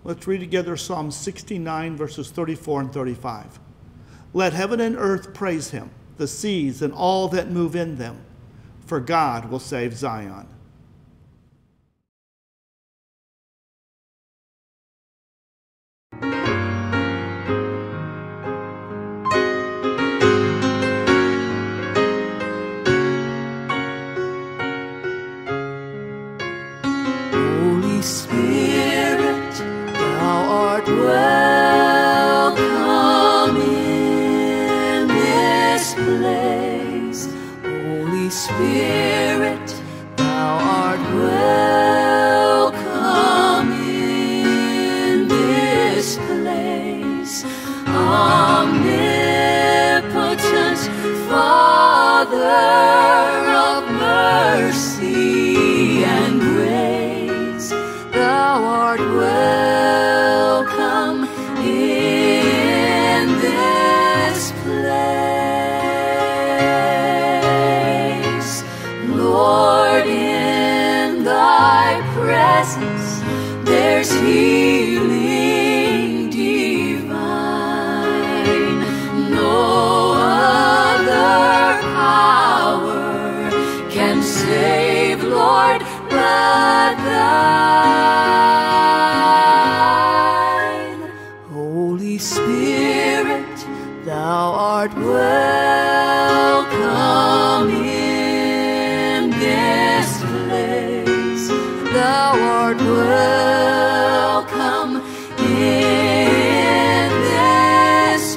Let's read together Psalm 69, verses 34 and 35. Let heaven and earth praise him, the seas and all that move in them, for God will save Zion. Holy Spirit, thou art welcome in this place. Holy Spirit, thou art welcome in this place. Omnipotent Father of mercy and grace, thou art welcome in this place. Lord, in thy presence there's healing divine. No other power can save, Lord, but thine. Holy Spirit, thou art welcome in this place. Thou art welcome in this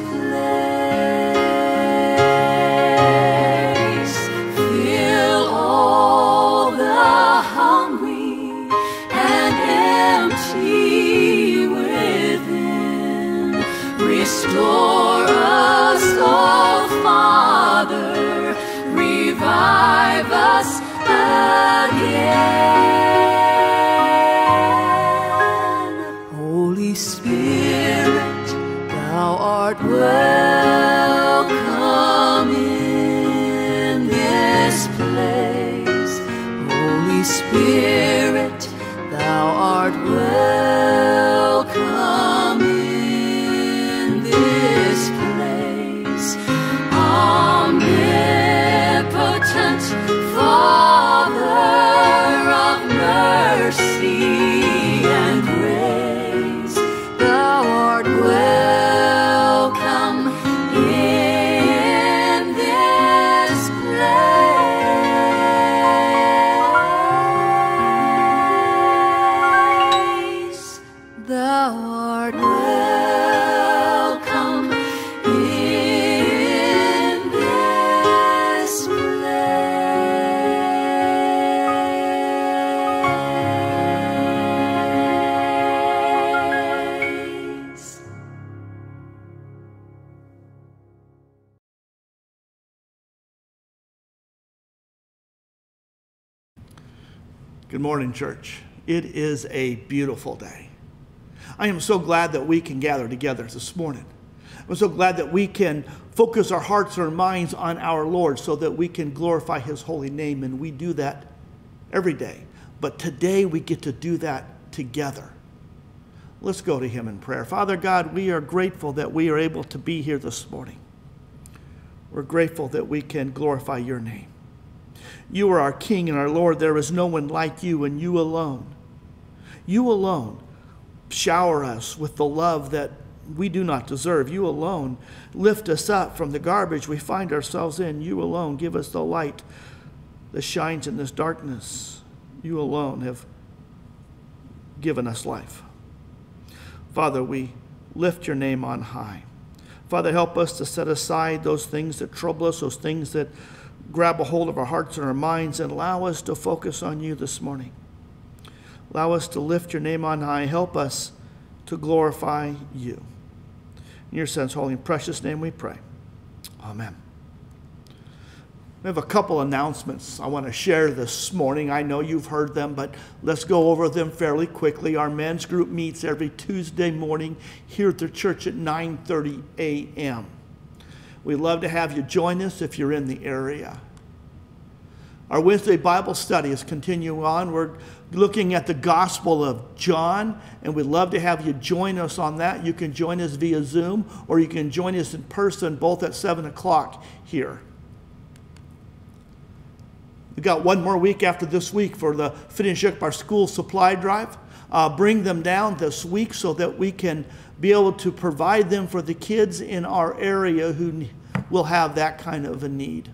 place. Fill all the hungry and empty within. Restore us, O Father, revive us again. Holy Spirit, thou art welcome in this place. Holy Spirit, thou art welcome in this place. Omnipotent Father of mercy and grace, thou art welcome in this place. Thou art welcome in this place. Good morning, church. It is a beautiful day. I am so glad that we can gather together this morning. I'm so glad that we can focus our hearts and our minds on our Lord so that we can glorify his holy name, and we do that every day. But today we get to do that together. Let's go to him in prayer. Father God, we are grateful that we are able to be here this morning. We're grateful that we can glorify your name. You are our King and our Lord. There is no one like you, and you alone shower us with the love that we do not deserve. You alone lift us up from the garbage we find ourselves in. You alone give us the light that shines in this darkness. You alone have given us life. Father, we lift your name on high. Father, help us to set aside those things that trouble us, those things that grab a hold of our hearts and our minds, and allow us to focus on you this morning. Allow us to lift your name on high. Help us to glorify you. In your son's holy and precious name we pray. Amen. We have a couple announcements I want to share this morning. I know you've heard them, but let's go over them fairly quickly. Our men's group meets every Tuesday morning here at the church at 9:30 a.m. We'd love to have you join us if you're in the area. Our Wednesday Bible study is continuing on. We're looking at the Gospel of John, and we'd love to have you join us on that. You can join us via Zoom, or you can join us in person, both at 7 o'clock here. We've got one more week after this week for the finish up our school supply drive. Bring them down this week so that we can be able to provide them for the kids in our area who will have that kind of a need.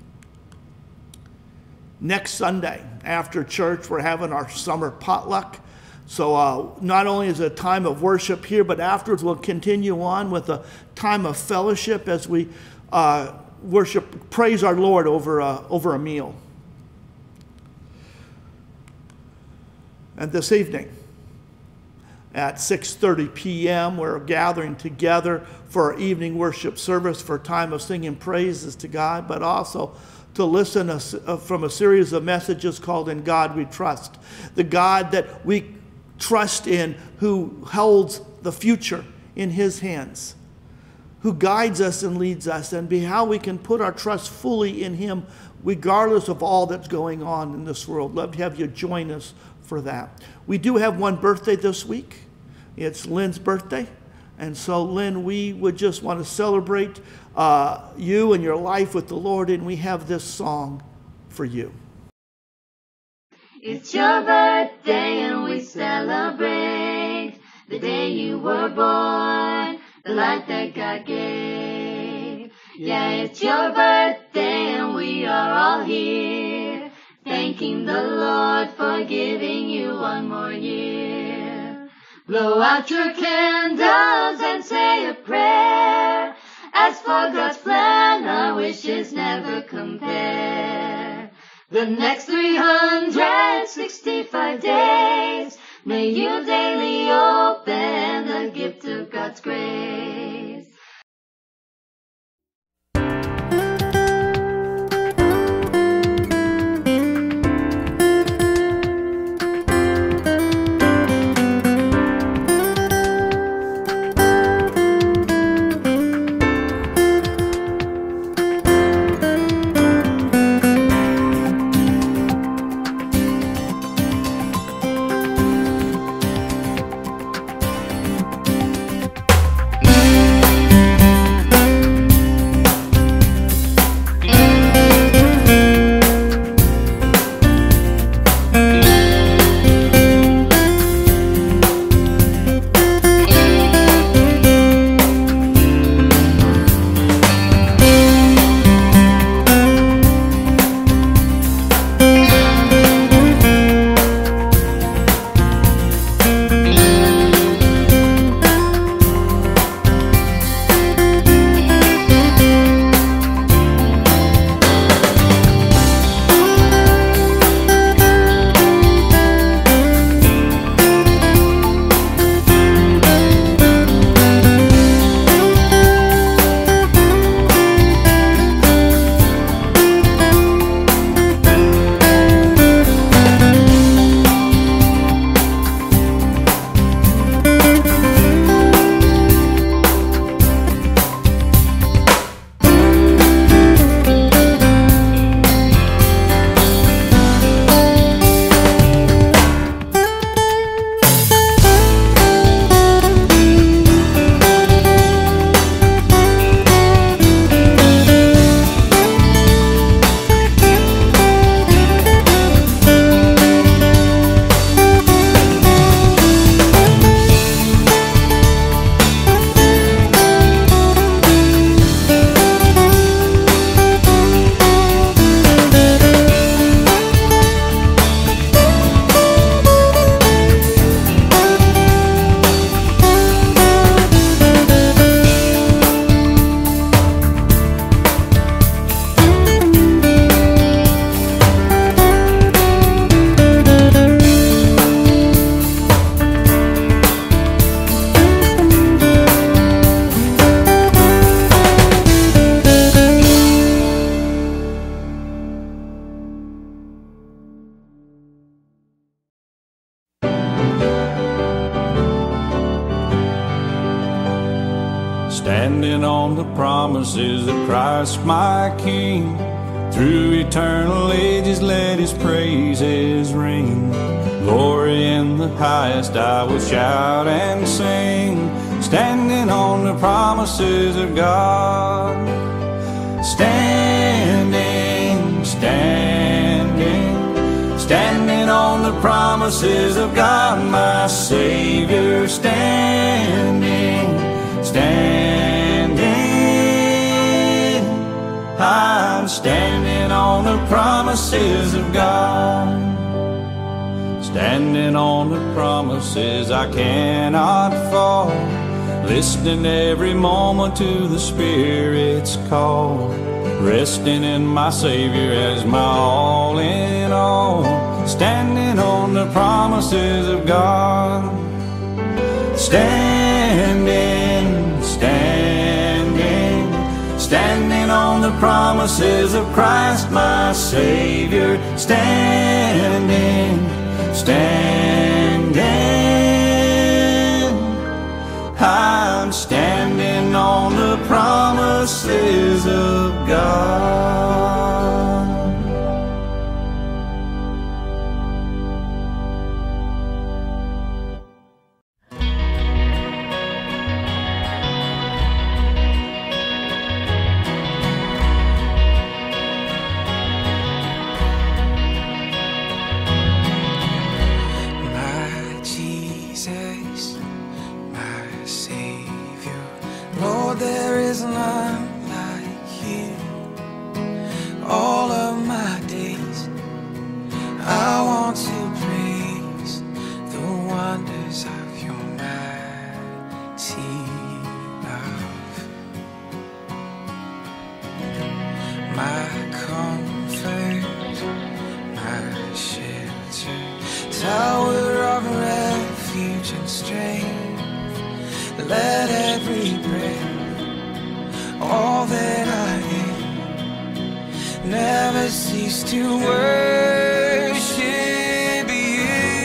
Next Sunday after church, we're having our summer potluck. So not only is it a time of worship here, but afterwards we'll continue on with a time of fellowship as we worship, praise our Lord over a meal. And this evening at 6:30 p.m., we're gathering together for our evening worship service for a time of singing praises to God, but also to listen from a series of messages called In God We Trust. The God that we trust in, who holds the future in His hands, who guides us and leads us, and how we can put our trust fully in Him regardless of all that's going on in this world. Love to have you join us for that. We do have one birthday this week. It's Lynn's birthday. And so, Lynn, we would just want to celebrate you and your life with the Lord, and we have this song for you. It's your birthday and we celebrate the day you were born, the life that God gave. Yeah, it's your birthday and we are all here, thanking the Lord for giving you one more year. Blow out your candles and say a prayer. Ask for God's plan, our wishes never compare. The next 365 days, may you daily open the gift of God's grace. Standing on the promises of Christ my King, Through eternal ages let His praises ring. Glory in the highest I will shout and sing, standing on the promises of God. Standing, standing, standing on the promises of God, my Savior. Standing, standing, I'm standing on the promises of God. Standing on the promises, I cannot fall, listening every moment to the Spirit's call, resting in my Savior as my all in all. Standing on the promises of God. Standing, standing, standing on the promises of Christ my Savior. Standing, standing, I'm standing on the promises of God. There is none like you. All of my days I want to praise the wonders of your mighty love. My comfort, my shelter, tower of refuge and strength. Let every breath, all that I am, never cease to worship you.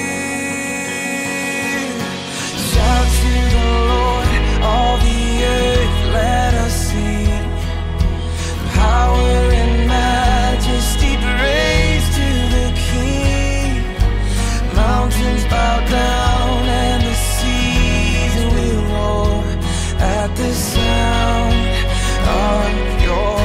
Shout to the Lord, all the earth, let us sing. Power and majesty, praise to the King. Mountains bow down and the seas will roar at the sound of your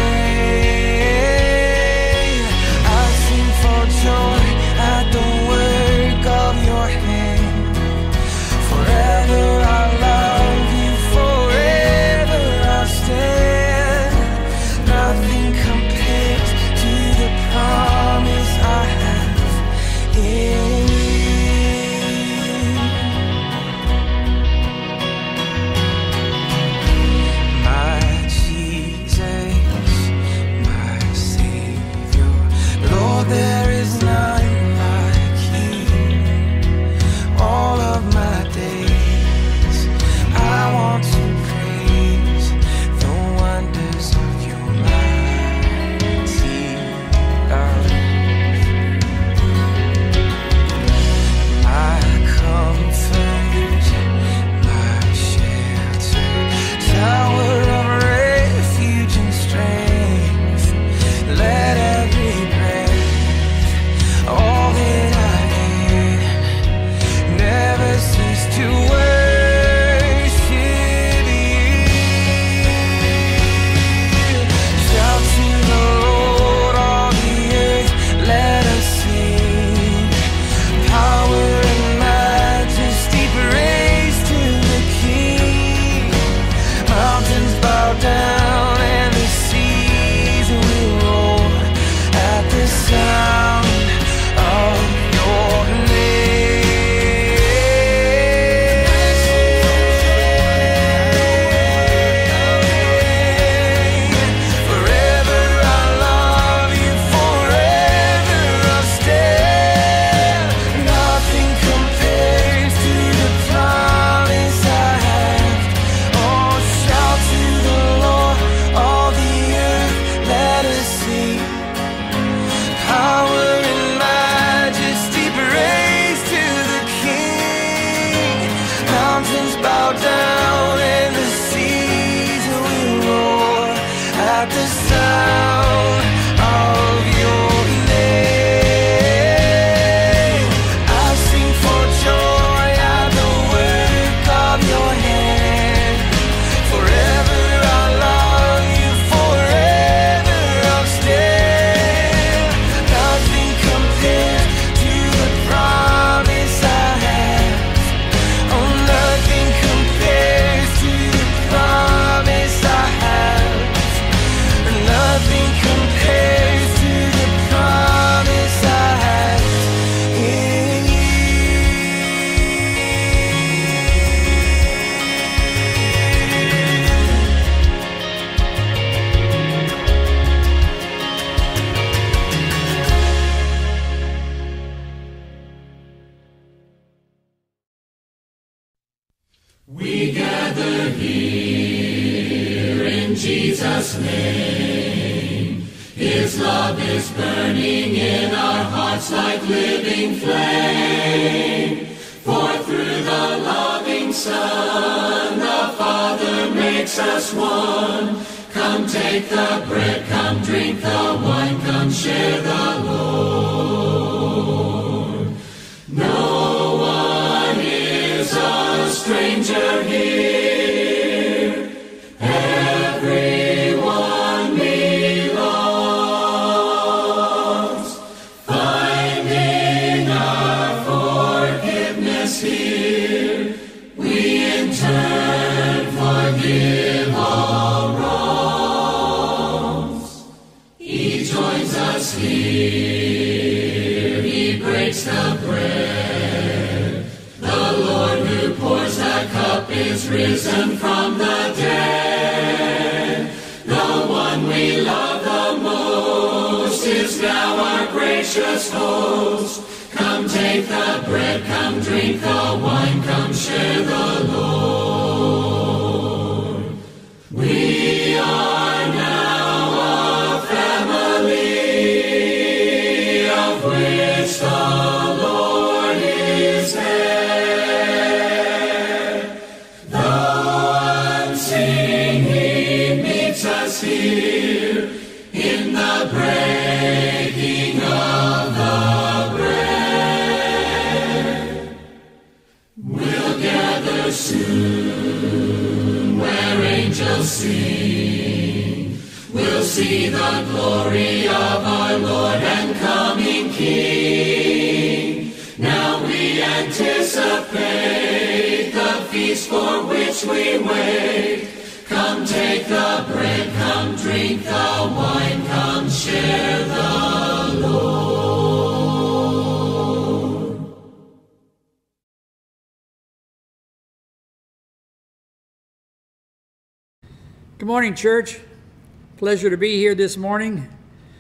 name. I sing for joy at the work of your hand. Forever I love you, forever I'll stand. Nothing compares to the promise I have in you. There is none like you. All of my days I want to praise the wonders of your mighty love. My comfort, my shelter, tower of refuge and strength. Let every breath, all that I am, never cease to worship you. Shout to the Lord, all the earth, let us sing. Power and majesty, praise to the King. Mountains bow down and the seas will roar at the sound of your name. Forever I love you, forever I'll stand. Nothing compares to the promise I have. Oh, shout to the Lord, all the earth, let us sing. Power and majesty, praise to the King. Mountains bow down and the seas will roar at the sound of We gather here in Jesus' name. His love is burning in our hearts like living flame. For through the loving Son, the Father makes us one. Come take the bread, come drink the wine, come share the Lord. No one is a stranger here. Everyone belongs. Finding our forgiveness here, we in turn forgive all wrongs. He joins us here, he breaks the bread. The Lord who pours the cup is risen from the dead. The one we love the most is now our gracious host. Come take the bread, come drink the wine, come share the Lord. We are now a family of which the Lord is head. Though unseen, he meets us here in the breaking of the bread. We'll gather soon where angels sing. We'll see the glory of our Lord and coming King. Now we anticipate the feast for which we wait. Come take the bread, come drink the wine, come share the Lord. Good morning, church. Pleasure to be here this morning.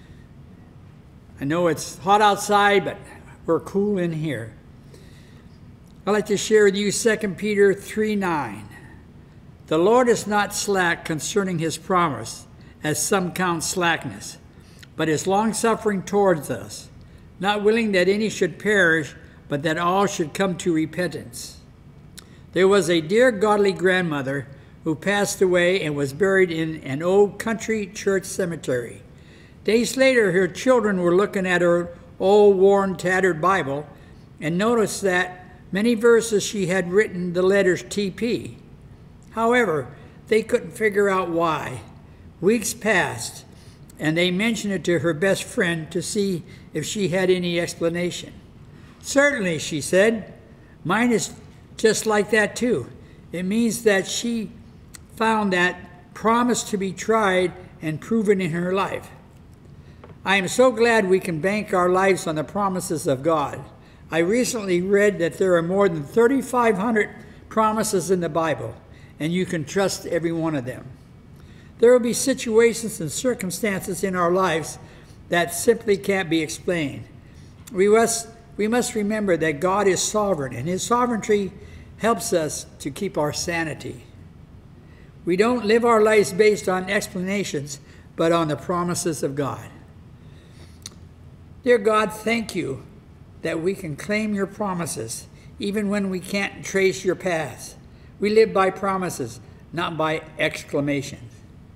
I know it's hot outside, but we're cool in here. I'd like to share with you 2 Peter 3:9. The Lord is not slack concerning his promise, as some count slackness, but is long-suffering towards us, not willing that any should perish, but that all should come to repentance. There was a dear godly grandmother who passed away and was buried in an old country church cemetery. Days later, her children were looking at her old, worn, tattered Bible and noticed that many verses she had written the letters TP. However, they couldn't figure out why. Weeks passed, and they mentioned it to her best friend to see if she had any explanation. Certainly, she said. Mine is just like that too. It means that she found that promise to be tried and proven in her life. I am so glad we can bank our lives on the promises of God. I recently read that there are more than 3,500 promises in the Bible, and you can trust every one of them. There will be situations and circumstances in our lives that simply can't be explained. We must remember that God is sovereign, and his sovereignty helps us to keep our sanity. We don't live our lives based on explanations, but on the promises of God. Dear God, thank you that we can claim your promises, even when we can't trace your paths. We live by promises, not by exclamations.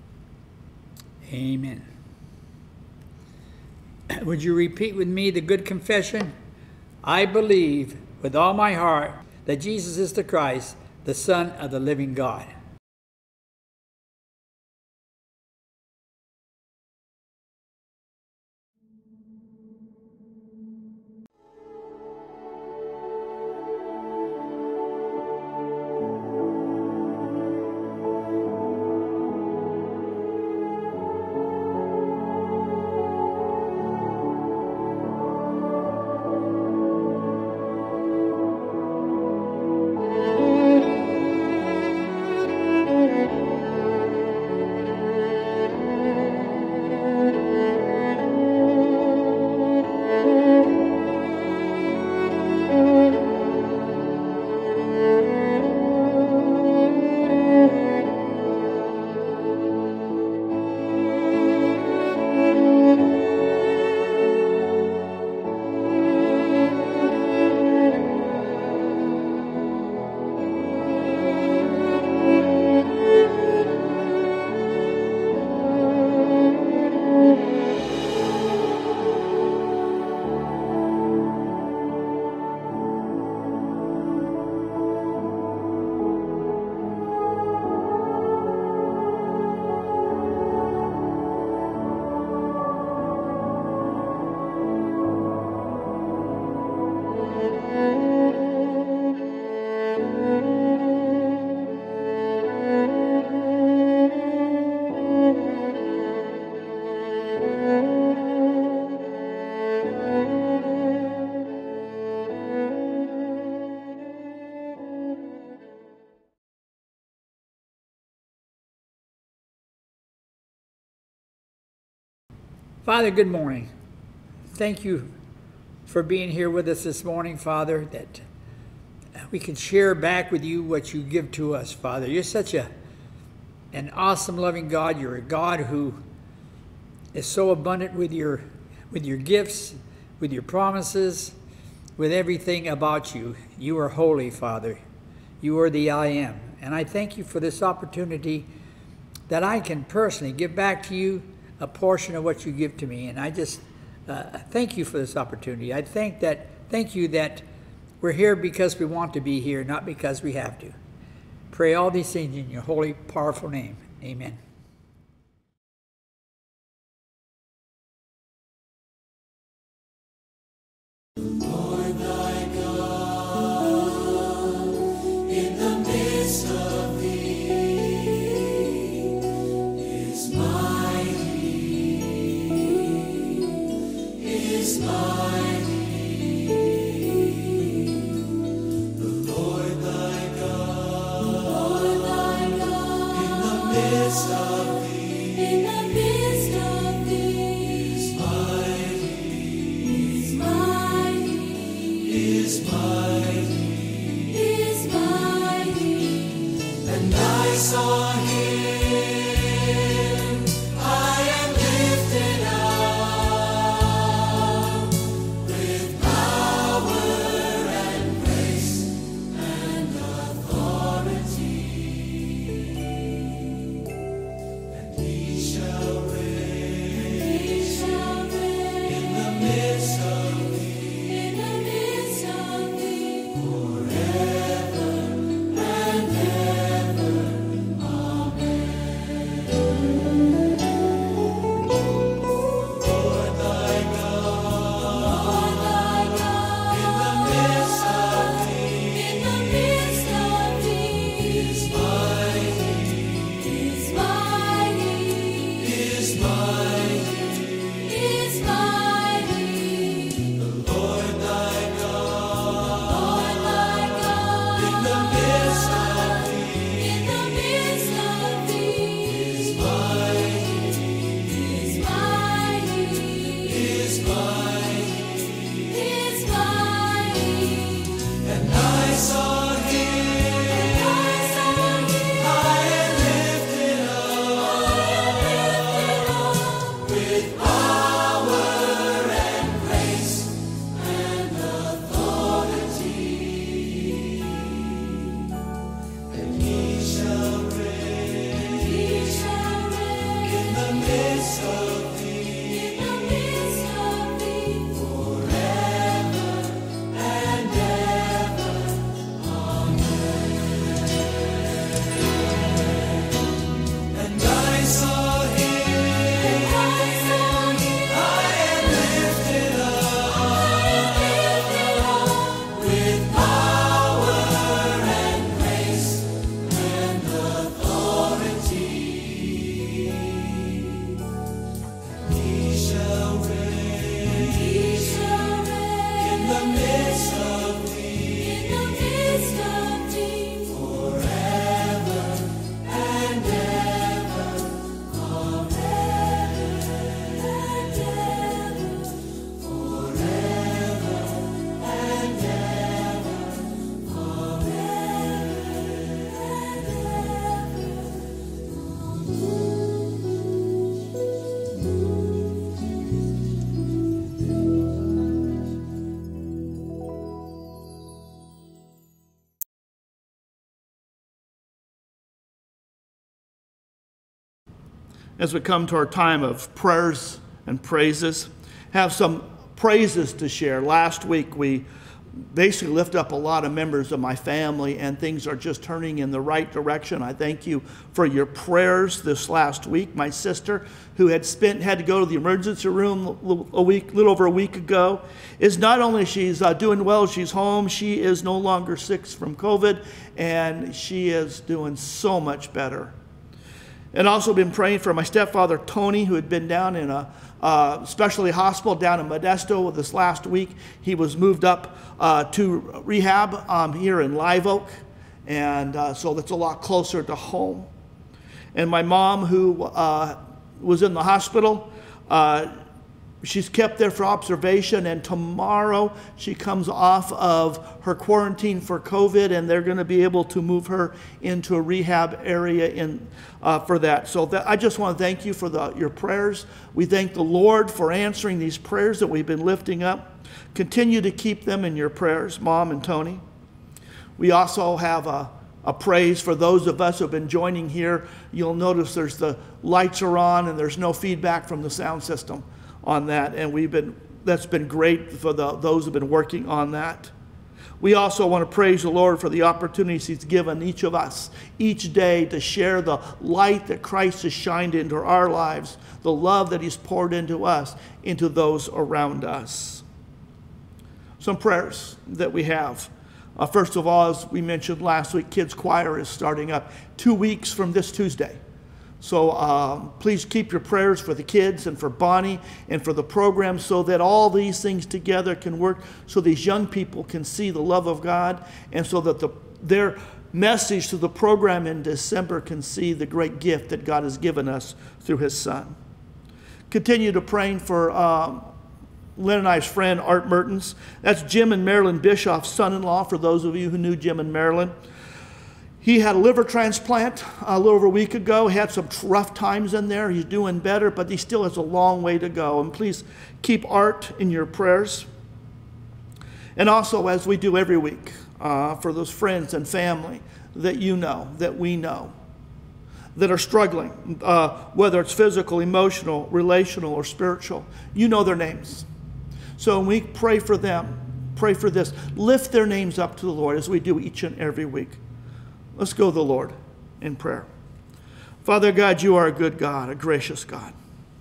Amen. Would you repeat with me the good confession? I believe with all my heart that Jesus is the Christ, the Son of the living God. Father, good morning. Thank you for being here with us this morning, Father, that we can share back with you what you give to us, Father. You're such an awesome, loving God. You're a God who is so abundant with your gifts, with your promises, with everything about you. You are holy, Father. You are the I am. And I thank you for this opportunity that I can personally give back to you a portion of what you give to me. And I just thank you for this opportunity. I thank you that we're here because we want to be here, not because we have to. Pray all these things in your holy, powerful name. Amen. Lord thy God, in the midst of thee, is mighty, is mighty. The Lord thy God, in the midst of is mighty, and I saw him high and lifted up, with power and grace and authority, and he shall reign in the midst of as we come to our time of prayers and praises, have some praises to share. Last week we basically lift up a lot of members of my family, and things are just turning in the right direction. I thank you for your prayers this last week. My sister, who had to go to the emergency room a little over a week ago, is not only she's doing well, she's home, she is no longer sick from COVID, and she is doing so much better. And also been praying for my stepfather, Tony, who had been down in a specialty hospital down in Modesto this last week. He was moved up to rehab here in Live Oak, and so that's a lot closer to home. And my mom, who was in the hospital, She's kept there for observation, and tomorrow she comes off of her quarantine for COVID, and they're going to be able to move her into a rehab area for that. So I just want to thank you for your prayers. We thank the Lord for answering these prayers that we've been lifting up. Continue to keep them in your prayers, Mom and Tony. We also have a praise for those of us who have been joining here. You'll notice the lights are on and there's no feedback from the sound system on that, and that's been great for those who've been working on that. We also want to praise the Lord for the opportunities He's given each of us each day to share the light that Christ has shined into our lives, the love that He's poured into us, into those around us. Some prayers that we have. First of all, as we mentioned last week, Kids Choir is starting up 2 weeks from this Tuesday. So please keep your prayers for the kids and for Bonnie and for the program, so that all these things together can work, so these young people can see the love of God, and so that their message to the program in December can see the great gift that God has given us through His Son. Continue to praying for Lynn and I's friend Art Mertens. That's Jim and Marilyn Bischoff's son-in-law, for those of you who knew Jim and Marilyn. He had a liver transplant a little over a week ago. He had some rough times in there. He's doing better, but he still has a long way to go. And please keep Art in your prayers. And also, as we do every week, for those friends and family that you know, that we know, that are struggling, whether it's physical, emotional, relational, or spiritual. You know their names. So when we pray for them, pray for this. Lift their names up to the Lord as we do each and every week. Let's go to the Lord in prayer. Father God, you are a good God, a gracious God.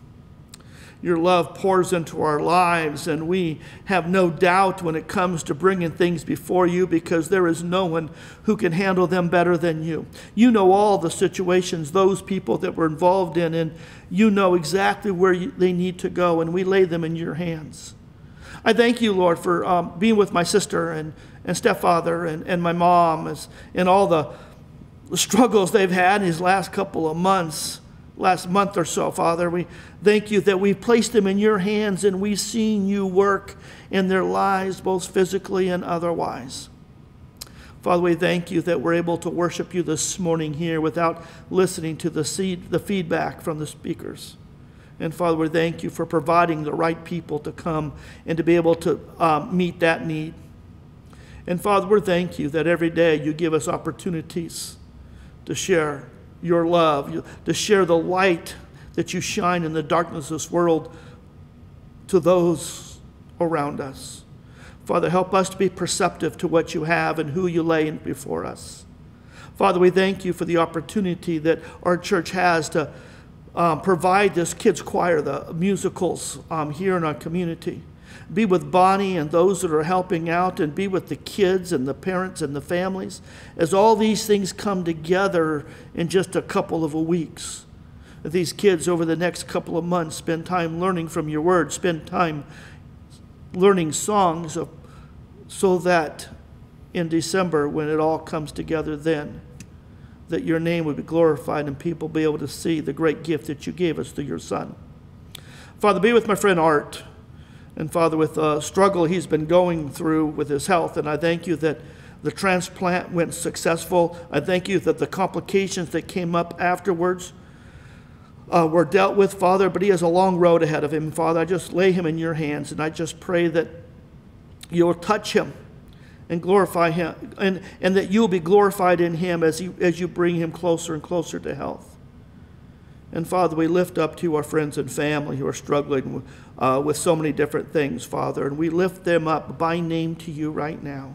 Your love pours into our lives, and we have no doubt when it comes to bringing things before you, because there is no one who can handle them better than you. You know all the situations those people that were involved in, and you know exactly where they need to go, and we lay them in your hands. I thank you, Lord, for being with my sister and stepfather and my mom, and all the struggles they've had in these last couple of months, last month or so, Father. We thank you that we've placed them in your hands, and we've seen you work in their lives, both physically and otherwise. Father, we thank you that we're able to worship you this morning here without listening to the feedback from the speakers. And Father, we thank you for providing the right people to come and to be able to meet that need. And Father, we thank you that every day you give us opportunities to share your love, to share the light that you shine in the darkness of this world to those around us. Father, help us to be perceptive to what you have and who you lay before us. Father, we thank you for the opportunity that our church has to provide this kids choir, the musicals here in our community. Be with Bonnie and those that are helping out, and be with the kids and the parents and the families as all these things come together in just a couple of weeks. These kids over the next couple of months spend time learning from your word, spend time learning songs, so that in December, when it all comes together then, that your name would be glorified and people be able to see the great gift that you gave us through your Son. Father, be with my friend Art. And Father, with the struggle he's been going through with his health, and I thank you that the transplant went successful. I thank you that the complications that came up afterwards were dealt with, Father, but he has a long road ahead of him. Father, I just lay him in your hands, and I just pray that you'll touch him and glorify him, and that you'll be glorified in him as you bring him closer and closer to health. And Father, we lift up to our friends and family who are struggling with so many different things, Father, and we lift them up by name to you right now.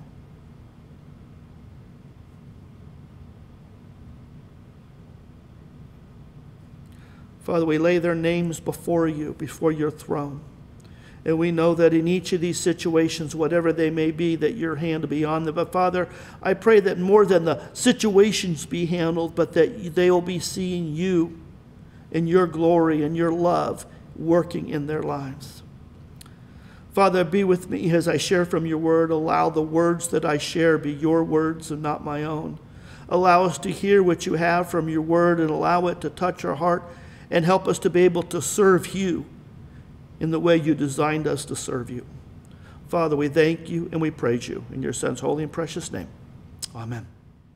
Father, we lay their names before you, before your throne. And we know that in each of these situations, whatever they may be, that your hand will be on them. But Father, I pray that more than the situations be handled, but that they will be seeing you in your glory and your love working in their lives. Father, be with me as I share from your word. Allow the words that I share be your words and not my own. Allow us to hear what you have from your word, and allow it to touch our heart and help us to be able to serve you in the way you designed us to serve you. Father, we thank you and we praise you in your Son's holy and precious name. Amen.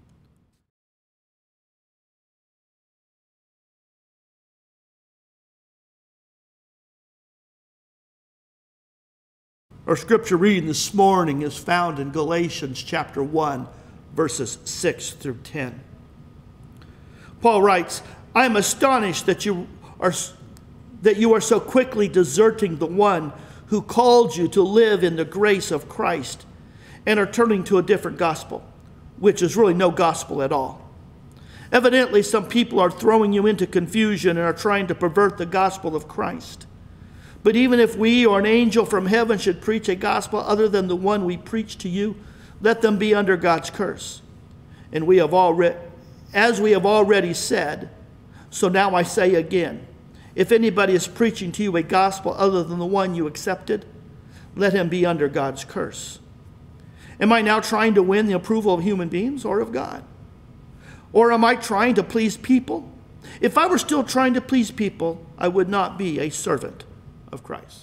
Our scripture reading this morning is found in Galatians chapter 1, verses 6 through 10. Paul writes, I am astonished that you are so quickly deserting the one who called you to live in the grace of Christ and are turning to a different gospel, which is really no gospel at all. Evidently, some people are throwing you into confusion and are trying to pervert the gospel of Christ. But even if we or an angel from heaven should preach a gospel other than the one we preach to you, let them be under God's curse. And as we have already said, so now I say again, if anybody is preaching to you a gospel other than the one you accepted, let him be under God's curse. Am I now trying to win the approval of human beings or of God? Or am I trying to please people? If I were still trying to please people, I would not be a servant of Christ.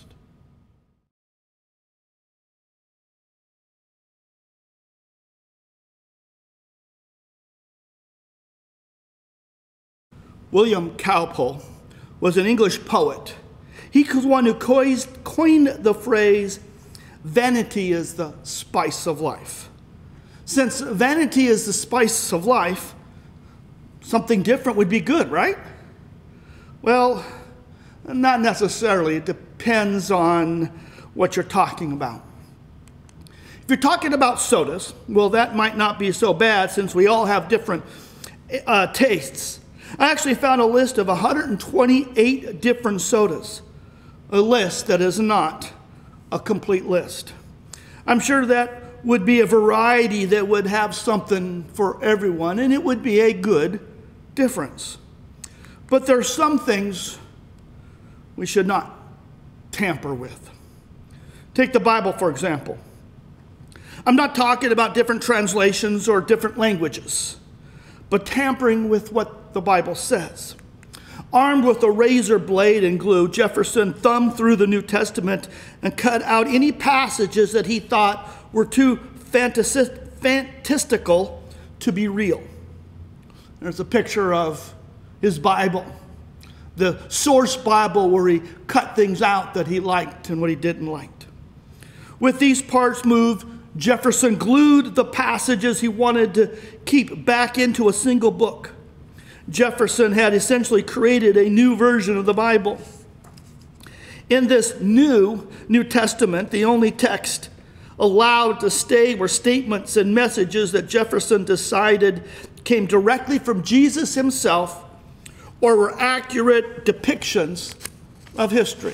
William Cowper was an English poet. He was one who coined the phrase, vanity is the spice of life. Since vanity is the spice of life, something different would be good, right? Well, not necessarily. It depends on what you're talking about. If you're talking about sodas, well, that might not be so bad since we all have different tastes. I actually found a list of 128 different sodas, a list that is not a complete list. I'm sure that would be a variety that would have something for everyone, and it would be a good difference. But there are some things we should not tamper with. Take the Bible, for example. I'm not talking about different translations or different languages, but tampering with what the Bible says. Armed with a razor blade and glue, Jefferson thumbed through the New Testament and cut out any passages that he thought were too fantastical to be real. There's a picture of his Bible, the source Bible, where he cut things out that he liked and what he didn't like. With these parts moved, Jefferson glued the passages he wanted to keep back into a single book. Jefferson had essentially created a new version of the Bible. In this New Testament, the only text allowed to stay were statements and messages that Jefferson decided came directly from Jesus himself or were accurate depictions of history.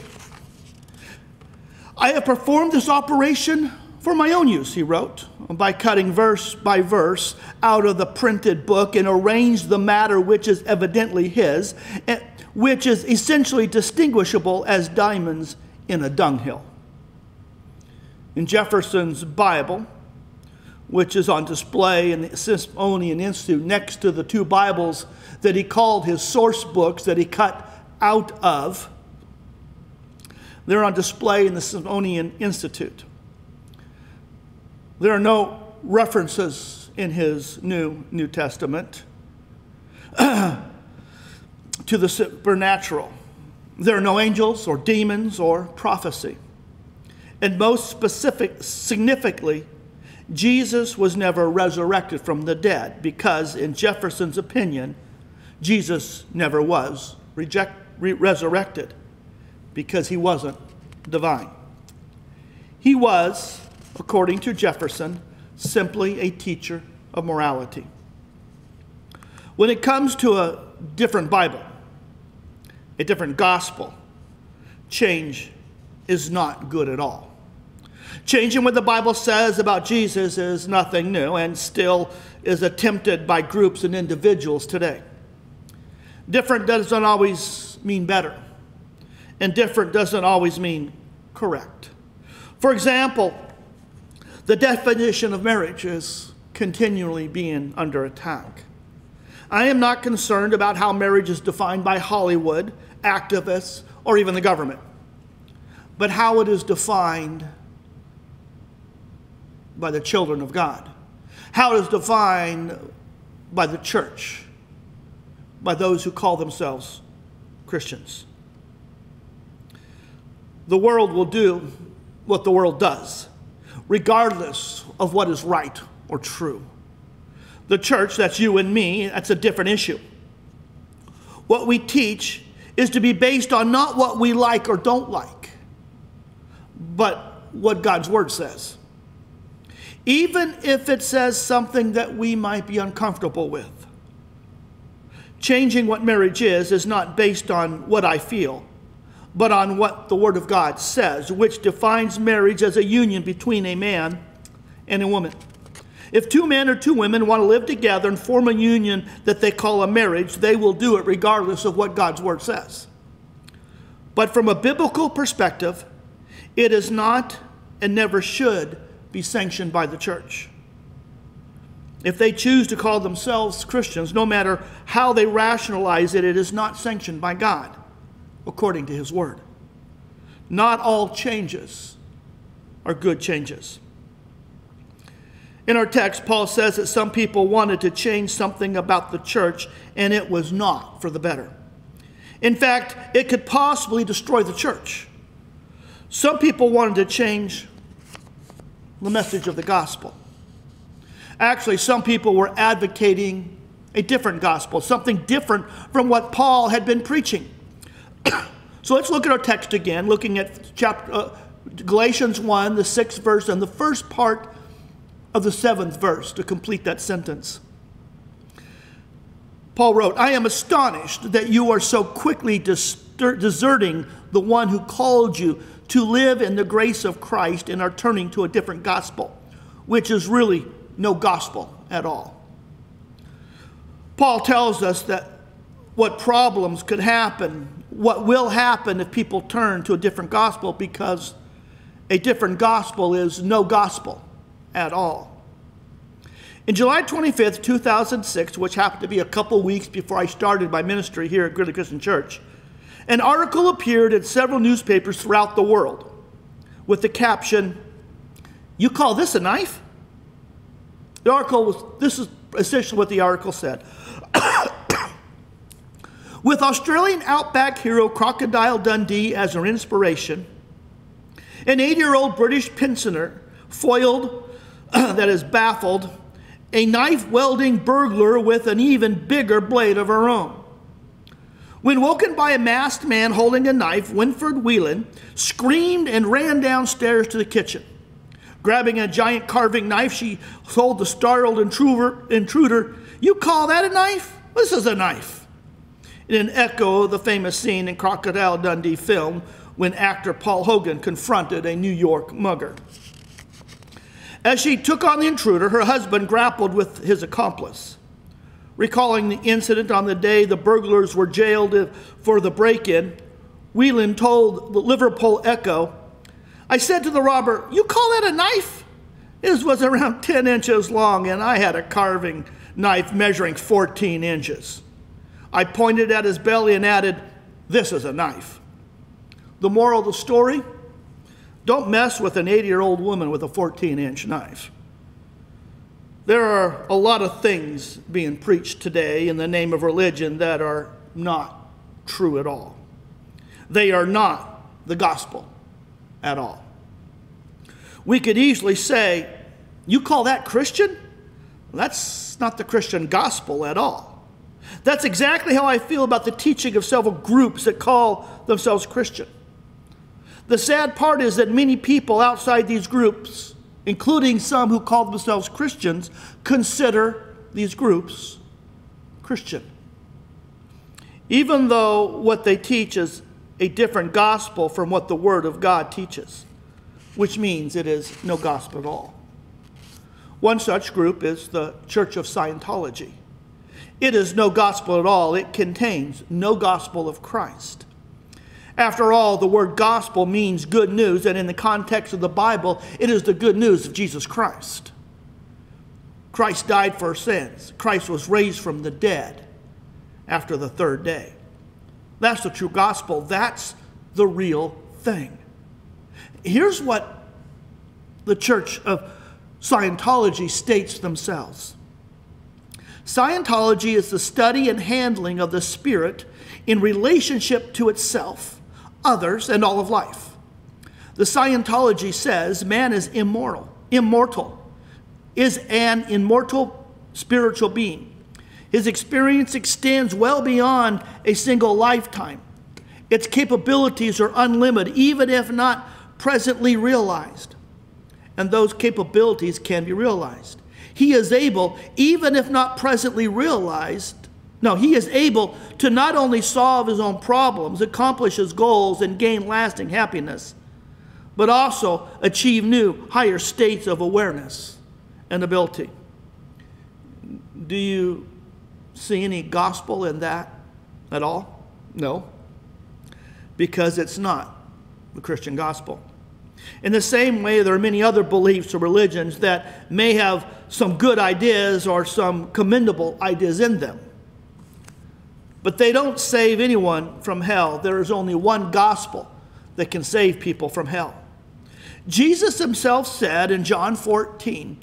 I have performed this operation for my own use, he wrote, by cutting verse by verse out of the printed book and arranged the matter which is evidently his, which is essentially distinguishable as diamonds in a dunghill. In Jefferson's Bible, which is on display in the Smithsonian Institute next to the two Bibles that he called his source books that he cut out of, they're on display in the Smithsonian Institute. There are no references in his New Testament to the supernatural. There are no angels or demons or prophecy. And most significantly, Jesus was never resurrected from the dead because, in Jefferson's opinion, Jesus never was resurrected because he wasn't divine. He was, according to Jefferson, simply a teacher of morality. When it comes to a different Bible, a different gospel, change is not good at all. Changing what the Bible says about Jesus is nothing new and still is attempted by groups and individuals today. Different doesn't always mean better, and different doesn't always mean correct. For example, the definition of marriage is continually being under attack. I am not concerned about how marriage is defined by Hollywood, activists, or even the government. but how it is defined by the children of God, how it is defined by the church, by those who call themselves Christians. The world will do what the world does, regardless of what is right or true. The church, that's you and me, that's a different issue. What we teach is to be based on not what we like or don't like, but what God's Word says. Even if it says something that we might be uncomfortable with. Changing what marriage is not based on what I feel, but on what the Word of God says, which defines marriage as a union between a man and a woman. If two men or two women want to live together and form a union that they call a marriage, they will do it regardless of what God's Word says. But from a biblical perspective, it is not and never should be sanctioned by the church. If they choose to call themselves Christians, no matter how they rationalize it, it is not sanctioned by God, according to His Word. Not all changes are good changes. In our text, Paul says that some people wanted to change something about the church, and it was not for the better. In fact, it could possibly destroy the church. Some people wanted to change the message of the gospel. Actually, some people were advocating a different gospel, something different from what Paul had been preaching. So let's look at our text again, looking at Galatians 1, the 6th verse, and the first part of the 7th verse to complete that sentence. Paul wrote, I am astonished that you are so quickly deserting the one who called you to live in the grace of Christ and are turning to a different gospel, which is really no gospel at all. Paul tells us that what problems could happen, what will happen if people turn to a different gospel, because a different gospel is no gospel at all. In July 25th, 2006, which happened to be a couple weeks before I started my ministry here at Gridley Christian Church, an article appeared in several newspapers throughout the world with the caption, "You call this a knife?" The article was, this is essentially what the article said. With Australian outback hero Crocodile Dundee as her inspiration, an 80-year-old British pensioner foiled, that is baffled, a knife-wielding burglar with an even bigger blade of her own. When woken by a masked man holding a knife, Winfred Whelan screamed and ran downstairs to the kitchen. Grabbing a giant carving knife, she told the startled intruder, "You call that a knife? This is a knife." In an echo of the famous scene in Crocodile Dundee film when actor Paul Hogan confronted a New York mugger. As she took on the intruder, her husband grappled with his accomplice. Recalling the incident on the day the burglars were jailed for the break-in, Whelan told the Liverpool Echo, "I said to the robber, 'You call that a knife?' His was around 10 inches long, and I had a carving knife measuring 14 inches. I pointed at his belly and added, 'This is a knife.'" The moral of the story? Don't mess with an 80-year-old woman with a 14-inch knife. There are a lot of things being preached today in the name of religion that are not true at all. They are not the gospel at all. We could easily say, "You call that Christian? That's not the Christian gospel at all." That's exactly how I feel about the teaching of several groups that call themselves Christian. The sad part is that many people outside these groups, including some who call themselves Christians, consider these groups Christian. Even though what they teach is a different gospel from what the Word of God teaches, which means it is no gospel at all. One such group is the Church of Scientology. It is no gospel at all. It contains no gospel of Christ. After all, the word gospel means good news, and in the context of the Bible, it is the good news of Jesus Christ. Christ died for our sins. Christ was raised from the dead after the third day. That's the true gospel. That's the real thing. Here's what the Church of Scientology states themselves. Scientology is the study and handling of the spirit in relationship to itself, others, and all of life. The Scientology says man is immortal, is an immortal spiritual being. His experience extends well beyond a single lifetime. Its capabilities are unlimited, even if not presently realized. And those capabilities can be realized. He is able, even if not presently realized, he is able to not only solve his own problems, accomplish his goals, and gain lasting happiness, but also achieve new, higher states of awareness and ability. Do you see any gospel in that at all? No, because it's not the Christian gospel. In the same way, there are many other beliefs or religions that may have some good ideas or some commendable ideas in them, but they don't save anyone from hell. There is only one gospel that can save people from hell. Jesus himself said in John 14,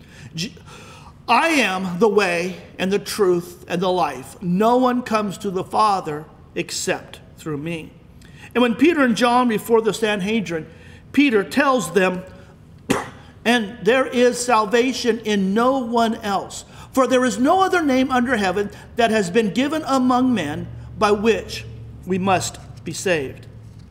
I am the way and the truth and the life. No one comes to the Father except through me. And when Peter and John before the Sanhedrin, Peter tells them, and there is salvation in no one else, for there is no other name under heaven that has been given among men by which we must be saved.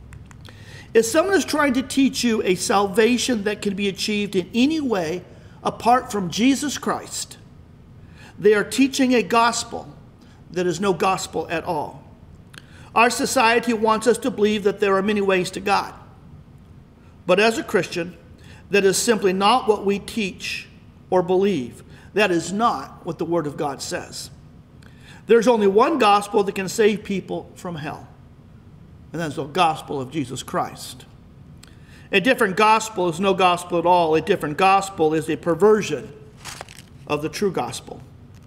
If someone is trying to teach you a salvation that can be achieved in any way apart from Jesus Christ, they are teaching a gospel that is no gospel at all. Our society wants us to believe that there are many ways to God. But as a Christian, that is simply not what we teach or believe. That is not what the Word of God says. There's only one gospel that can save people from hell, and that's the gospel of Jesus Christ. A different gospel is no gospel at all. A different gospel is a perversion of the true gospel.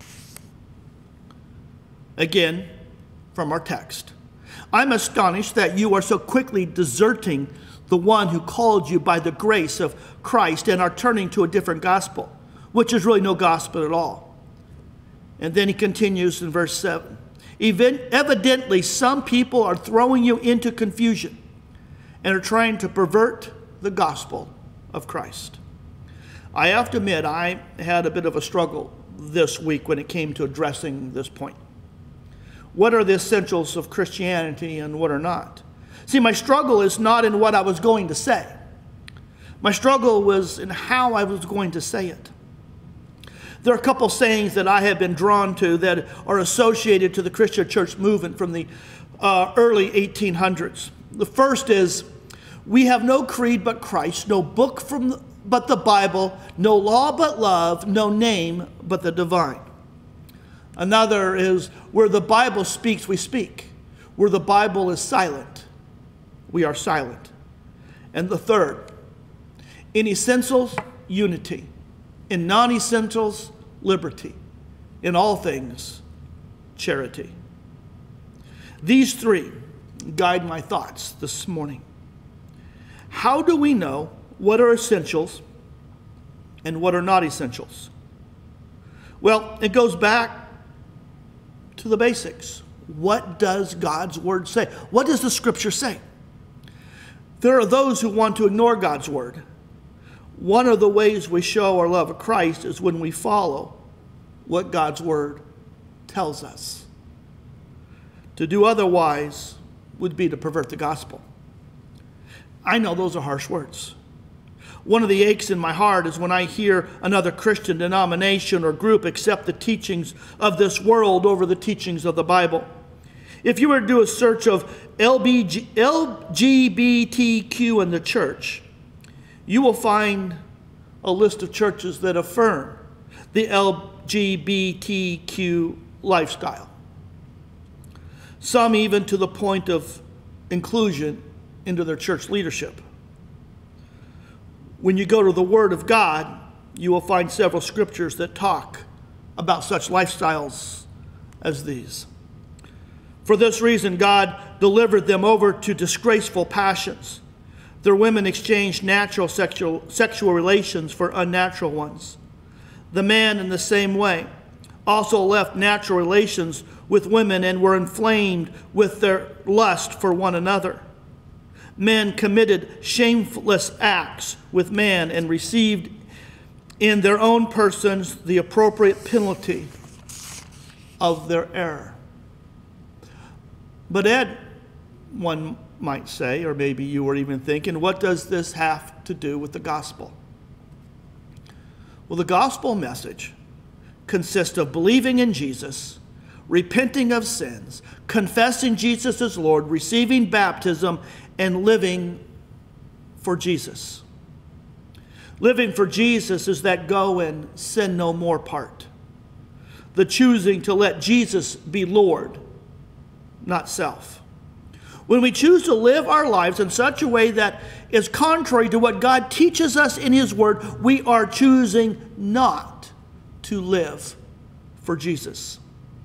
Again, from our text. I'm astonished that you are so quickly deserting the one who called you by the grace of Christ and are turning to a different gospel, which is really no gospel at all. And then he continues in verse 7. Evidently, some people are throwing you into confusion and are trying to pervert the gospel of Christ. I have to admit, I had a bit of a struggle this week when it came to addressing this point. What are the essentials of Christianity and what are not? See, my struggle is not in what I was going to say. My struggle was in how I was going to say it. There are a couple sayings that I have been drawn to that are associated to the Christian church movement from the early 1800s. The first is, we have no creed but Christ, no book but the Bible, no law but love, no name but the divine. Another is, where the Bible speaks, we speak. Where the Bible is silent, we are silent. And the third, in essentials, unity. In non-essentials, liberty. In all things, charity. These three guide my thoughts this morning. How do we know what are essentials and what are not essentials? Well, it goes back to the basics. What does God's word say? What does the scripture say? There are those who want to ignore God's word. One of the ways we show our love of Christ is when we follow what God's word tells us. To do otherwise would be to pervert the gospel. I know those are harsh words. One of the aches in my heart is when I hear another Christian denomination or group accept the teachings of this world over the teachings of the Bible. If you were to do a search of LGBTQ in the church, you will find a list of churches that affirm the LGBTQ lifestyle. Some even to the point of inclusion into their church leadership. When you go to the Word of God, you will find several scriptures that talk about such lifestyles as these. For this reason, God delivered them over to disgraceful passions. Their women exchanged natural sexual relations for unnatural ones. The man, in the same way, also left natural relations with women and were inflamed with their lust for one another. Men committed shameless acts with man and received in their own persons the appropriate penalty of their error. But Ed, one might say, or maybe you were even thinking, what does this have to do with the gospel? Well, the gospel message consists of believing in Jesus, repenting of sins, confessing Jesus as Lord, receiving baptism, and living for Jesus. Living for Jesus is that go and sin no more part. The choosing to let Jesus be Lord, not self. When we choose to live our lives in such a way that is contrary to what God teaches us in His Word, we are choosing not to live for Jesus.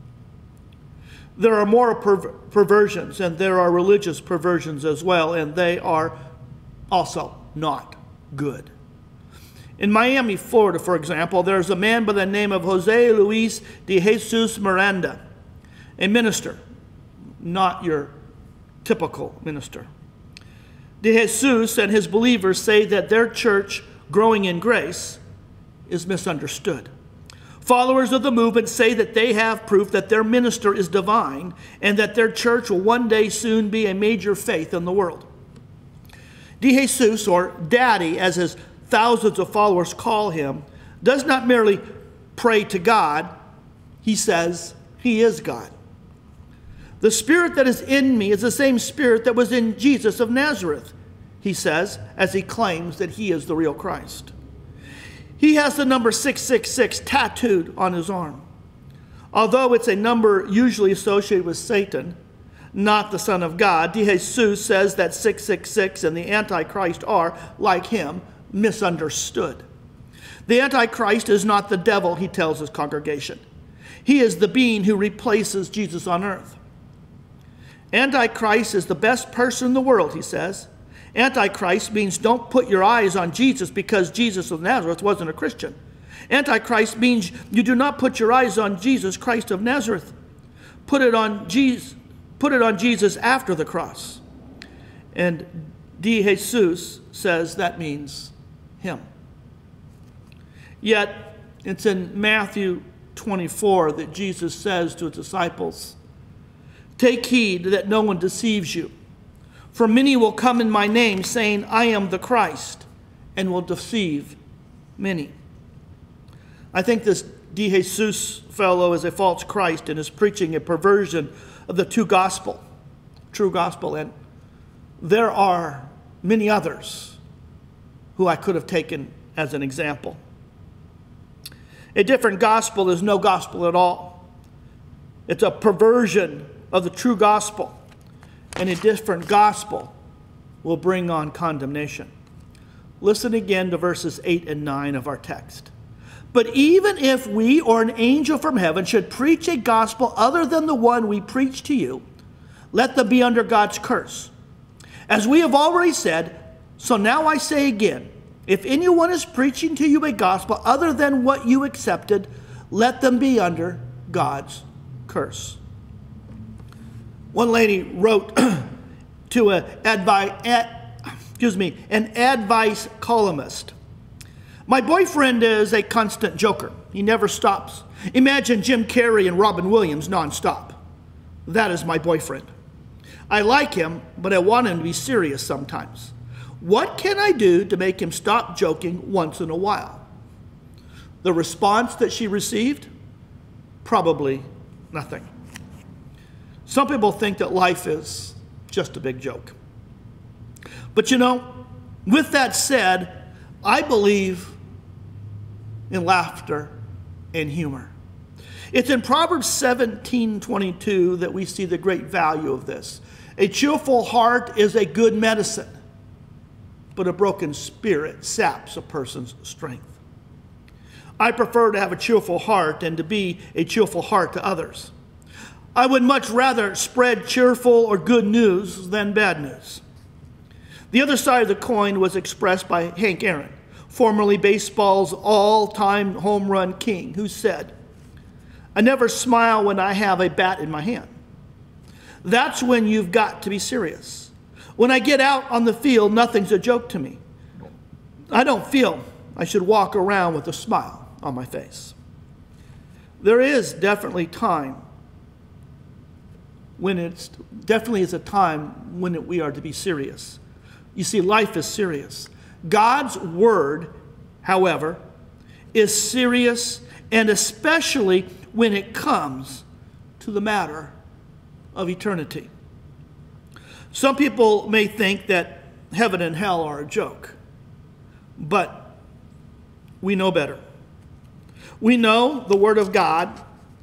There are moral perversions, and there are religious perversions as well, and they are also not good. In Miami, Florida, for example, there's a man by the name of Jose Luis de Jesus Miranda, a minister, not your typical minister. De Jesus and his believers say that their church, Growing in Grace, is misunderstood. Followers of the movement say that they have proof that their minister is divine and that their church will one day soon be a major faith in the world. De Jesus, or Daddy, as his thousands of followers call him, does not merely pray to God. He says he is God. The Spirit that is in me is the same Spirit that was in Jesus of Nazareth, he says, as he claims that he is the real Christ. He has the number 666 tattooed on his arm. Although it's a number usually associated with Satan, not the Son of God, De Jesus says that 666 and the Antichrist are, like him, misunderstood. The Antichrist is not the devil, he tells his congregation. He is the being who replaces Jesus on earth. Antichrist is the best person in the world, he says. Antichrist means don't put your eyes on Jesus because Jesus of Nazareth wasn't a Christian. Antichrist means you do not put your eyes on Jesus Christ of Nazareth. Put it on Jesus after the cross. And De Jesus says that means him. Yet it's in Matthew 24 that Jesus says to his disciples, "Take heed that no one deceives you. For many will come in my name, saying, 'I am the Christ,' and will deceive many." I think this De Jesus fellow is a false Christ and is preaching a perversion of the true gospel. And there are many others who I could have taken as an example. A different gospel is no gospel at all. It's a perversion of the true gospel. And a different gospel will bring on condemnation. Listen again to verses 8 and 9 of our text. "But even if we or an angel from heaven should preach a gospel other than the one we preach to you, let them be under God's curse. As we have already said, so now I say again, if anyone is preaching to you a gospel other than what you accepted, let them be under God's curse." One lady wrote to an advice columnist, "My boyfriend is a constant joker. He never stops. Imagine Jim Carrey and Robin Williams nonstop. That is my boyfriend. I like him, but I want him to be serious sometimes. What can I do to make him stop joking once in a while?" The response that she received? Probably nothing. Some people think that life is just a big joke. But you know, with that said, I believe in laughter and humor. It's in Proverbs 17:22 that we see the great value of this. A cheerful heart is a good medicine, but a broken spirit saps a person's strength. I prefer to have a cheerful heart and to be a cheerful heart to others. I would much rather spread cheerful or good news than bad news. The other side of the coin was expressed by Hank Aaron, formerly baseball's all-time home run king, who said, "I never smile when I have a bat in my hand. That's when you've got to be serious. When I get out on the field, nothing's a joke to me. I don't feel I should walk around with a smile on my face." There is definitely a time when we are to be serious. You see, life is serious. God's word, however, is serious, and especially when it comes to the matter of eternity. Some people may think that heaven and hell are a joke, but we know better. We know the Word of God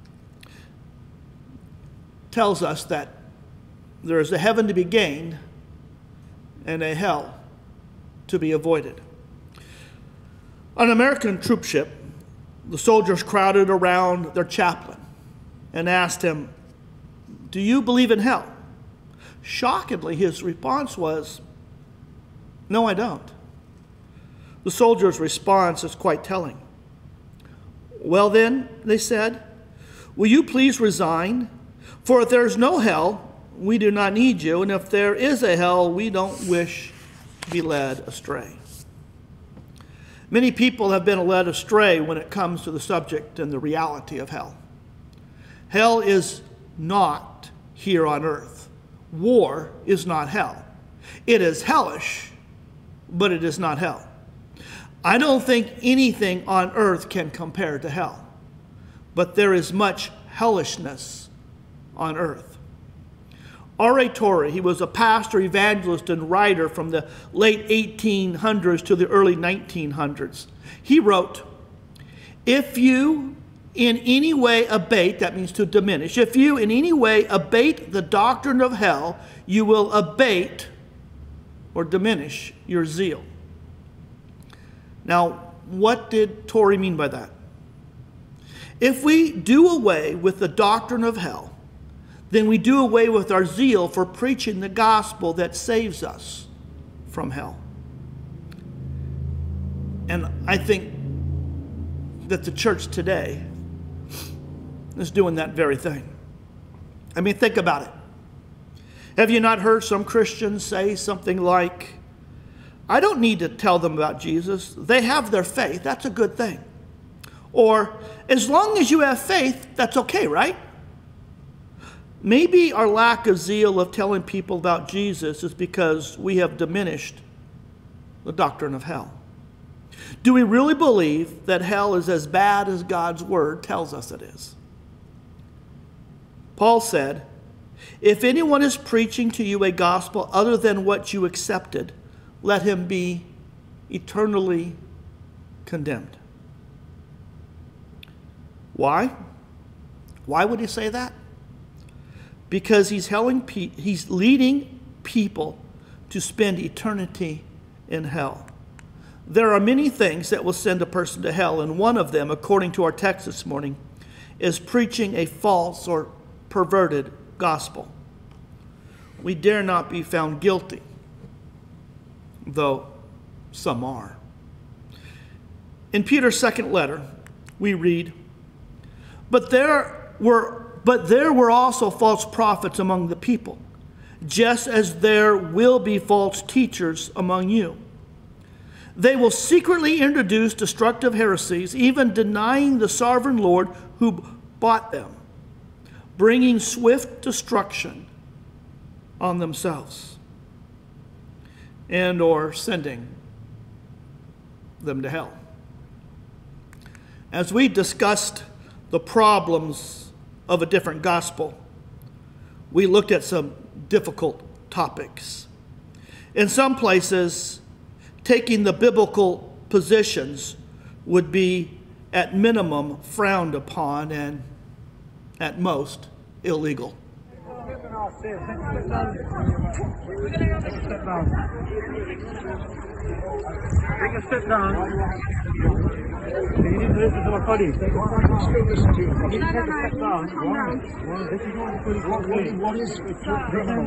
tells us that there is a heaven to be gained and a hell to be avoided. On an American troop ship, the soldiers crowded around their chaplain and asked him, "Do you believe in hell?" Shockingly, his response was, "No, I don't." The soldier's response is quite telling. "Well then," they said, "will you please resign? For if there is no hell, we do not need you, and if there is a hell, we don't wish to be led astray." Many people have been led astray when it comes to the subject and the reality of hell. Hell is not here on earth. War is not hell. It is hellish, but it is not hell. I don't think anything on earth can compare to hell, but there is much hellishness on earth. R.A. Torrey, he was a pastor, evangelist, and writer from the late 1800s to the early 1900s. He wrote, "If you in any way abate," that means to diminish, "if you in any way abate the doctrine of hell, you will abate or diminish your zeal." Now, what did Torrey mean by that? If we do away with the doctrine of hell, then we do away with our zeal for preaching the gospel that saves us from hell. And I think that the church today is doing that very thing. I mean, think about it. Have you not heard some Christians say something like, "I don't need to tell them about Jesus. They have their faith. That's a good thing." Or, "As long as you have faith, that's okay, right?" Maybe our lack of zeal of telling people about Jesus is because we have diminished the doctrine of hell. Do we really believe that hell is as bad as God's word tells us it is? Paul said, "If anyone is preaching to you a gospel other than what you accepted, let him be eternally condemned." Why? Why would he say that? Because he's leading people to spend eternity in hell. There are many things that will send a person to hell, and one of them, according to our text this morning, is preaching a false or perverted gospel. We dare not be found guilty, though some are. In Peter's second letter, we read, But there were also false prophets among the people, just as there will be false teachers among you. They will secretly introduce destructive heresies, even denying the sovereign Lord who bought them, bringing swift destruction on themselves, and or sending them to hell. As we discussed the problems of a different gospel, we looked at some difficult topics. In some places, taking the biblical positions would be at minimum frowned upon and at most illegal. Take a step down. You need to listen to my colleague. Still listen to you. You need to take a step down. This is what the colleague. What is listen to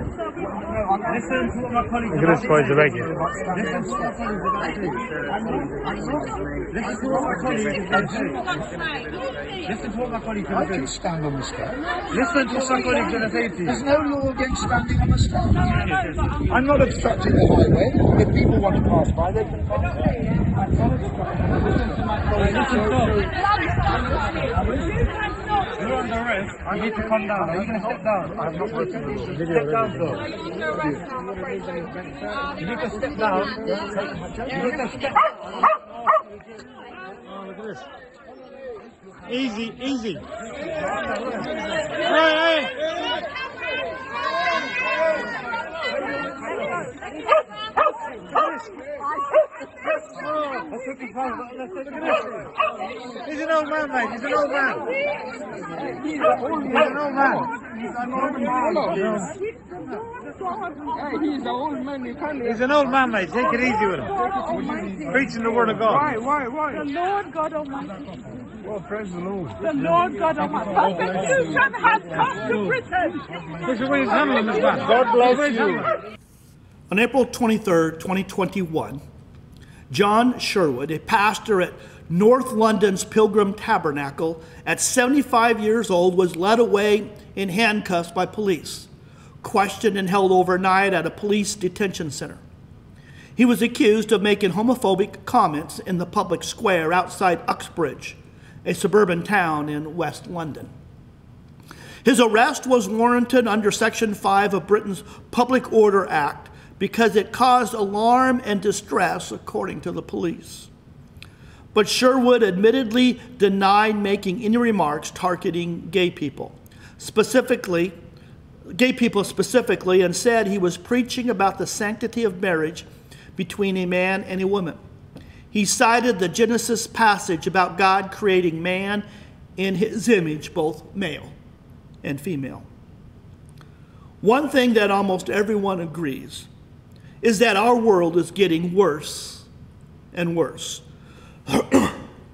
what my colleague. Look at this boy's irregular. Listen to what my colleague is going to say. Listen to what my colleague is going to say. Listen to what my colleague is going to say. I can stand on the step. Listen to what my colleague is going to say to you. There's no law against standing on the step. I'm not obstructing the highway. If people want to pass by, they can pass by. I'm not obstructing. Listen to my colleague. You're under arrest. I need to come down. Are you going to step down? I'm not working with you. Step down, though. You need to step down. You need to step down. Oh, look at this. Easy, easy. Hey, he's an old man, mate. He's an old man. He's an old man. He's an old man. He's an old man, mate. Take it easy with him. Preaching the word of God. Why? The Lord God Almighty. Well, praise the Lord. The Lord God Almighty. Persecution has come to Britain. This is what he's handling this man. God bless you. On April 23rd, 2021, John Sherwood, a pastor at North London's Pilgrim Tabernacle, at 75 years old, was led away in handcuffs by police, questioned and held overnight at a police detention center. He was accused of making homophobic comments in the public square outside Uxbridge, a suburban town in West London. His arrest was warranted under Section 5 of Britain's Public Order Act because it caused alarm and distress, according to the police. But Sherwood admittedly denied making any remarks targeting gay people specifically, and said he was preaching about the sanctity of marriage between a man and a woman. He cited the Genesis passage about God creating man in his image, both male and female. One thing that almost everyone agrees is that our world is getting worse and worse. The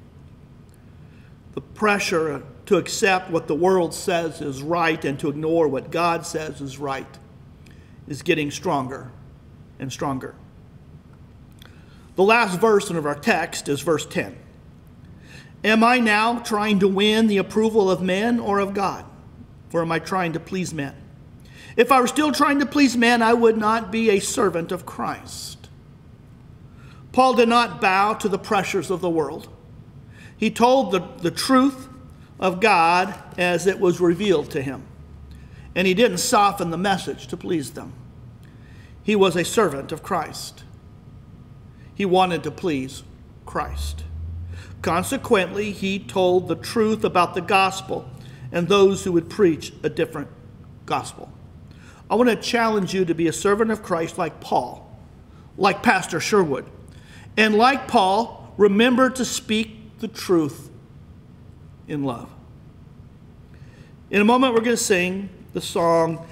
pressure to accept what the world says is right and to ignore what God says is right is getting stronger and stronger. The last verse of our text is verse 10. Am I now trying to win the approval of men or of God? Or am I trying to please men? If I were still trying to please men, I would not be a servant of Christ. Paul did not bow to the pressures of the world. He told the truth of God as it was revealed to him. And he didn't soften the message to please them. He was a servant of Christ. He wanted to please Christ. Consequently, he told the truth about the gospel and those who would preach a different gospel. I want to challenge you to be a servant of Christ like Paul, like Pastor Sherwood. And like Paul, remember to speak the truth in love. In a moment, we're going to sing the song,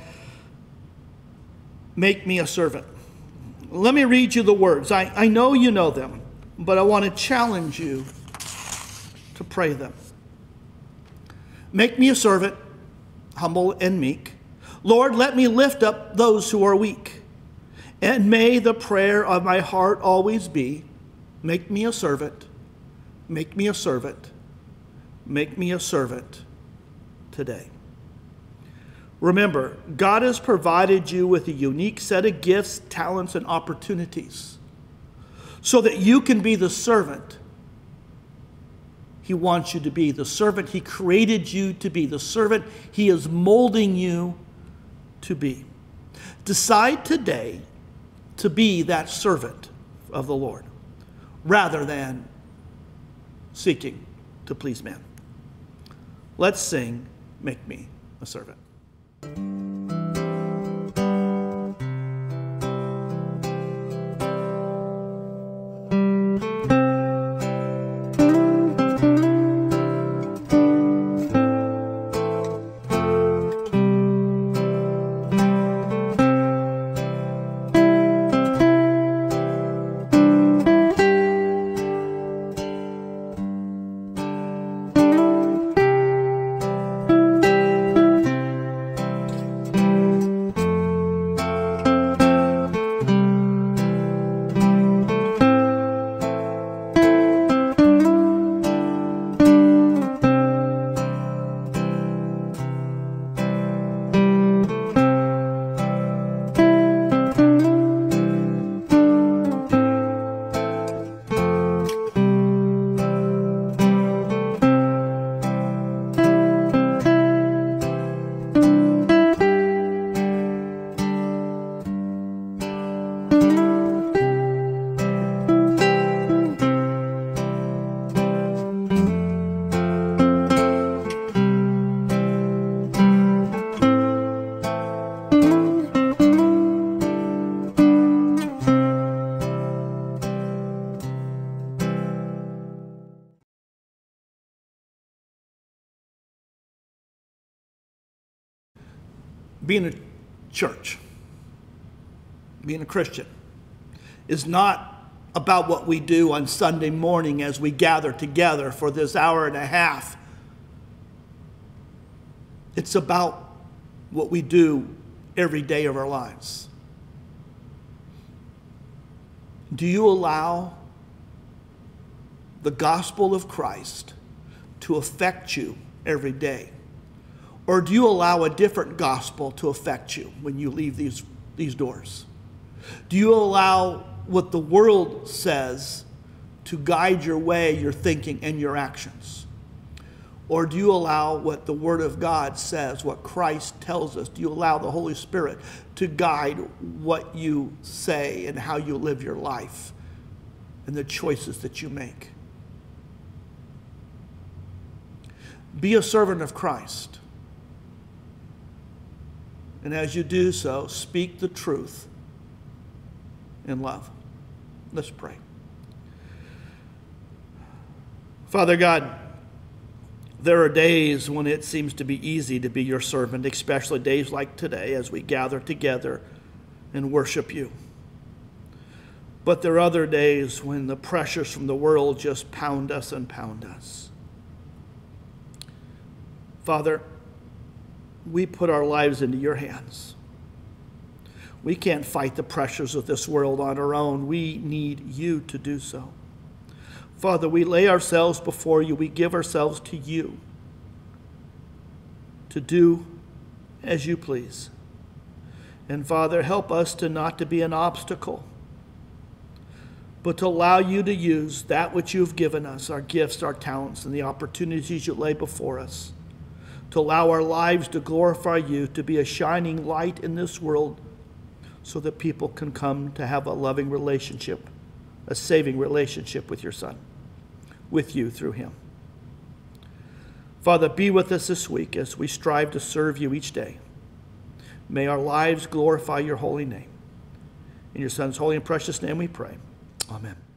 Make Me a Servant. Let me read you the words. I know you know them, but I want to challenge you to pray them. Make me a servant, humble and meek. Lord, let me lift up those who are weak. And may the prayer of my heart always be, make me a servant, make me a servant, make me a servant today. Remember, God has provided you with a unique set of gifts, talents, and opportunities so that you can be the servant He wants you to be, the servant He created you to be, the servant He is molding you to be. Decide today to be that servant of the Lord rather than seeking to please men. Let's sing, Make Me a Servant. being a church, being a Christian, is not about what we do on Sunday morning as we gather together for this hour and a half. It's about what we do every day of our lives. Do you allow the gospel of Christ to affect you every day? Or do you allow a different gospel to affect you when you leave these doors? Do you allow what the world says to guide your way, your thinking, and your actions? Or do you allow what the Word of God says, what Christ tells us? Do you allow the Holy Spirit to guide what you say and how you live your life and the choices that you make? Be a servant of Christ. And as you do so, speak the truth in love. Let's pray. Father God, there are days when it seems to be easy to be your servant, especially days like today as we gather together and worship you. But there are other days when the pressures from the world just pound us and pound us. Father, we put our lives into your hands. We can't fight the pressures of this world on our own. We need you to do so. Father, we lay ourselves before you. We give ourselves to you to do as you please. And Father, help us to not to be an obstacle, but to allow you to use that which you've given us, our gifts, our talents, and the opportunities you lay before us, to allow our lives to glorify you, to be a shining light in this world so that people can come to have a loving relationship, a saving relationship with your Son, with you through him. Father, be with us this week as we strive to serve you each day. May our lives glorify your holy name. In your Son's holy and precious name we pray. Amen.